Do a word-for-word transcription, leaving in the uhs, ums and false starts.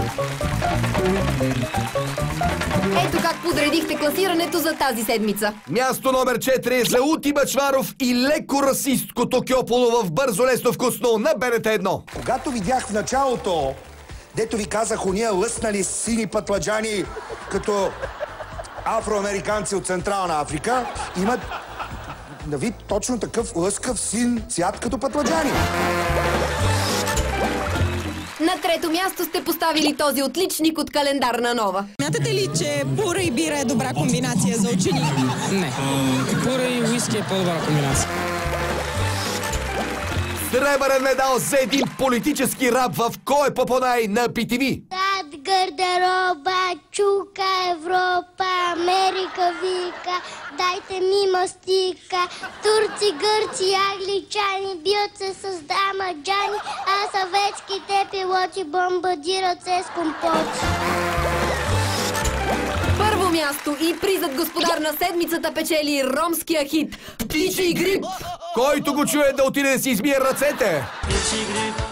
Ето как подредихте класирането за тази седмица. Място номер четири за Ути Бъчваров и леко расисткото кьополо в Бързо, лесно, вкусно на Б Н Т едно. Когато видях в началото, дето ви казах, уния лъснали сини пътладжани, като афроамериканци от Централна Африка, имат на вид точно такъв лъскав син цвят като пътладжани. На трето място сте поставили този отличник от Календарна Нова. Смятате ли, че пура и бира е добра комбинация за ученик? Не. Пура и уиски е по-добра комбинация. Сребърен медал за един политически рап в Кой е Попонай на Би Ти Ви. Зад гардероба, чука Европа, Америка вика, дайте ми мастика. Турци, гърци, англичани бият се с дамаджани, а съветските пилоти бомбардират се с компоти. Първо място и призът господар на седмицата печели ромския хит «Птичий грип». Който го чуе да отиде да си измие ръцете. Птичий грип.